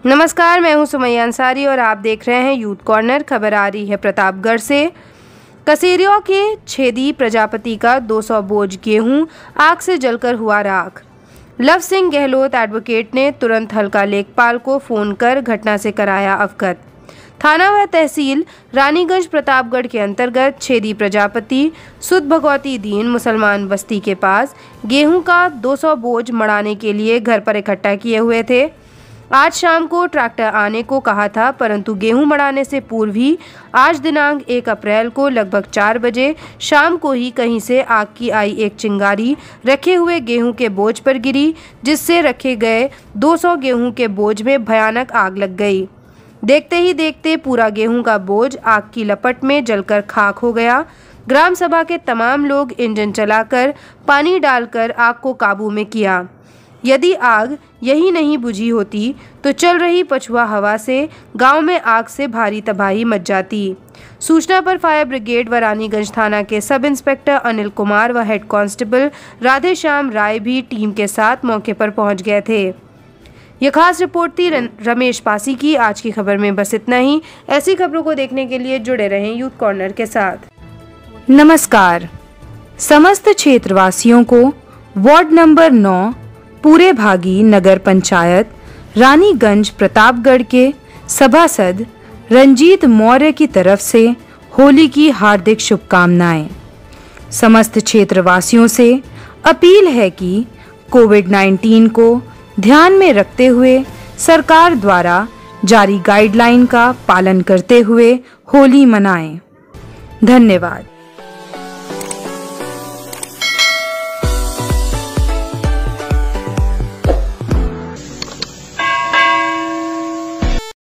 नमस्कार, मैं हूं सुमैया अंसारी और आप देख रहे हैं यूथ कॉर्नर। खबर आ रही है प्रतापगढ़ से। कसेरिया के छेदी प्रजापति का 200 बोझ गेहूं आग से जलकर हुआ राख। लव सिंह गहलोत एडवोकेट ने तुरंत हल्का लेखपाल को फोन कर घटना से कराया अवगत। थाना व तहसील रानीगंज प्रतापगढ़ के अंतर्गत छेदी प्रजापति सुध भगवती दीन मुसलमान बस्ती के पास गेहूं का 200 बोझ मढ़ाने के लिए घर पर इकट्ठा किए हुए थे। आज शाम को ट्रैक्टर आने को कहा था, परंतु गेहूं मढ़ाने से पूर्व ही आज दिनांक 1 अप्रैल को लगभग 4 बजे शाम को ही कहीं से आग की आई एक चिंगारी रखे हुए गेहूं के बोझ पर गिरी, जिससे रखे गए 200 गेहूं के बोझ में भयानक आग लग गई। देखते ही देखते पूरा गेहूं का बोझ आग की लपट में जलकर खाक हो गया। ग्राम सभा के तमाम लोग इंजन चलाकर पानी डालकर आग को काबू में किया। यदि आग यही नहीं बुझी होती तो चल रही पछुआ हवा से गांव में आग से भारी तबाही मच जाती। सूचना पर फायर ब्रिगेड व रानीगंज थाना के सब इंस्पेक्टर अनिल कुमार व हेड कांस्टेबल राधेश्याम राय भी टीम के साथ मौके पर पहुंच गए थे। यह खास रिपोर्ट थी रमेश पासी की। आज की खबर में बस इतना ही। ऐसी खबरों को देखने के लिए जुड़े रहें यूथ कॉर्नर के साथ। नमस्कार, समस्त क्षेत्रवासियों को वार्ड नंबर 9 पूरे भागी नगर पंचायत रानीगंज प्रतापगढ़ के सभासद रंजीत मौर्य की तरफ से होली की हार्दिक शुभकामनाएं। समस्त क्षेत्रवासियों से अपील है कि कोविड-19 को ध्यान में रखते हुए सरकार द्वारा जारी गाइडलाइन का पालन करते हुए होली मनाएं। धन्यवाद।